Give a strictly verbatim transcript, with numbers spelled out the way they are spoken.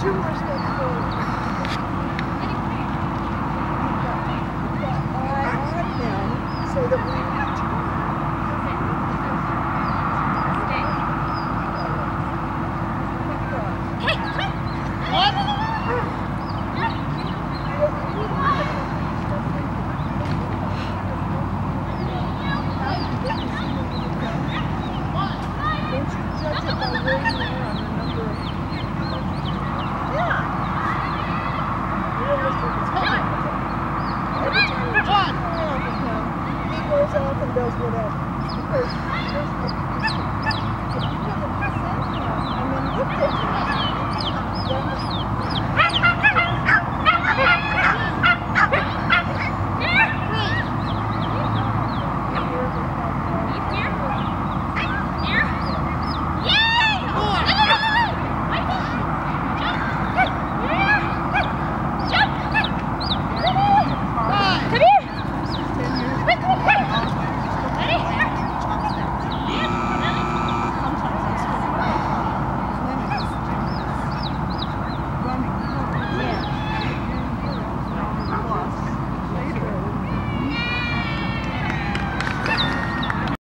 two more steps forward. Eye on him so that when you turn. Off and does whatever. Because there's the, if you have a sense now, and then look at him,